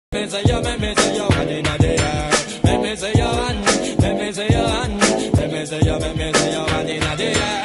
me say you, make me say you, one in a day. Make me say you, one, make me say you, one, make me say you, one in a day.